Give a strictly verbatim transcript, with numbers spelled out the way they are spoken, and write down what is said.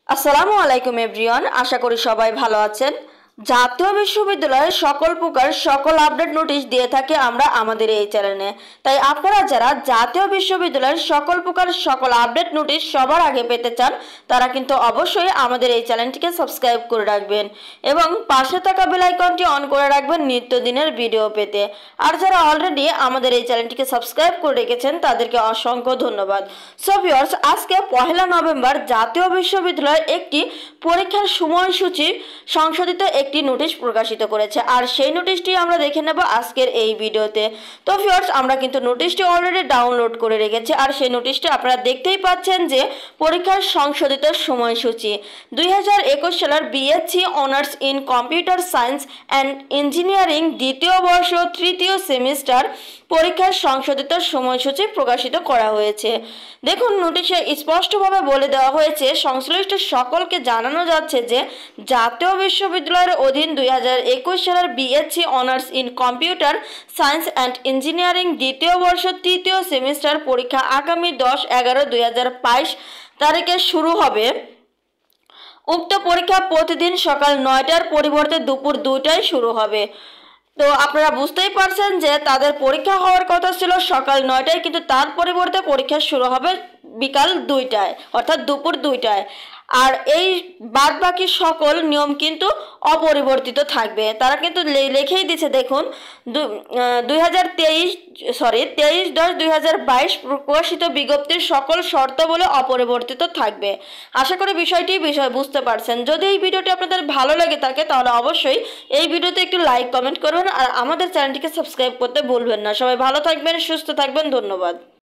আসসালামু আলাইকুম এভরিওয়ান, আশা করি সবাই ভালো আছেন। জাতীয় বিশ্ববিদ্যালয়ের সকল প্রকার সকল আপডেট নোটিশ দিয়ে থাকে আমরা আমাদের এই চ্যানেলে। তাই আপনারা যারা জাতীয় বিশ্ববিদ্যালয়ের সকল প্রকার সকল আপডেট নোটিশ সবার আগে পেতে চান তারা কিন্তু অবশ্যই আমাদের এই চ্যানেলটিকে সাবস্ক্রাইব করে রাখবেন এবং পাশে থাকা বেল আইকনটি অন করে রাখবেন নিত্যদিনের ভিডিও পেতে। আর যারা অলরেডি আমাদের এই চ্যানেলটিকে সাবস্ক্রাইব করে রেখেছেন তাদেরকে অসংখ্য ধন্যবাদ। সো ভিউয়ার্স, আজকে পহেলা নভেম্বর জাতীয় বিশ্ববিদ্যালয় একটি পরীক্ষার সময়সূচি সংশোধিত একটি নোটিশ প্রকাশিত করেছে, আর সেই নোটিশটি আমরা দেখে নেব আজকের এই ভিডিওতে। তো ভিউয়ার্স, আমরা কিন্তু নোটিশটি অলরেডি ডাউনলোড করে রেখেছি, আর সেই নোটিশটি আপনারা দেখতেই পাচ্ছেন যে পরীক্ষার সংশোধিত সময়সূচি দুই হাজার একুশ সালের BSc honours in computer science and engineering দ্বিতীয় বর্ষ তৃতীয় সেমিস্টার পরীক্ষার সংশোধিত সময়সূচি প্রকাশিত করা হয়েছে। দেখুন, নোটিশে স্পষ্টভাবে বলে দেওয়া হয়েছে, সংশ্লিষ্ট সকলকে জানানো যাচ্ছে যে জাতীয় বিশ্ববিদ্যালয়ের অধীন দুই হাজার একুশ সালের BSc honours in computer science and engineering দ্বিতীয় বর্ষ তৃতীয় সেমিস্টার পরীক্ষা আগামী দশ এগারো দুই হাজার বাইশ তারিখে শুরু হবে। উক্ত পরীক্ষা প্রতিদিন সকাল নয়টার পরিবর্তে দুপুর দুইটায় শুরু হবে। তো আপনারা বুঝতেই পারছেন যে তাদের পরীক্ষা হওয়ার কথা ছিল সকাল নয়টায়, কিন্তু তার পরিবর্তে পরীক্ষা শুরু হবে বিকাল দুইটায়, অর্থাৎ দুপুর দুইটায়। আর এই বাদ বাকি সকল নিয়ম কিন্তু অপরিবর্তিত থাকবে। তারা কিন্তু লিখেই দিচ্ছে, দেখুন, দুই হাজার তেইশ সরি তেইশ দশ দুই হাজার বাইশ প্রকাশিত বিজ্ঞপ্তির সকল শর্তাবলী অপরিবর্তিত থাকবে। আশা করি বিষয়টি বিষয় বুঝতে পারছেন। যদি এই ভিডিওটি আপনাদের ভালো লাগে থাকে তাহলে অবশ্যই এই ভিডিওতে একটু লাইক কমেন্ট করবেন আর আমাদের চ্যানেলটিকে সাবস্ক্রাইব করতে ভুলবেন না। সবাই ভালো থাকবেন, সুস্থ থাকবেন, ধন্যবাদ।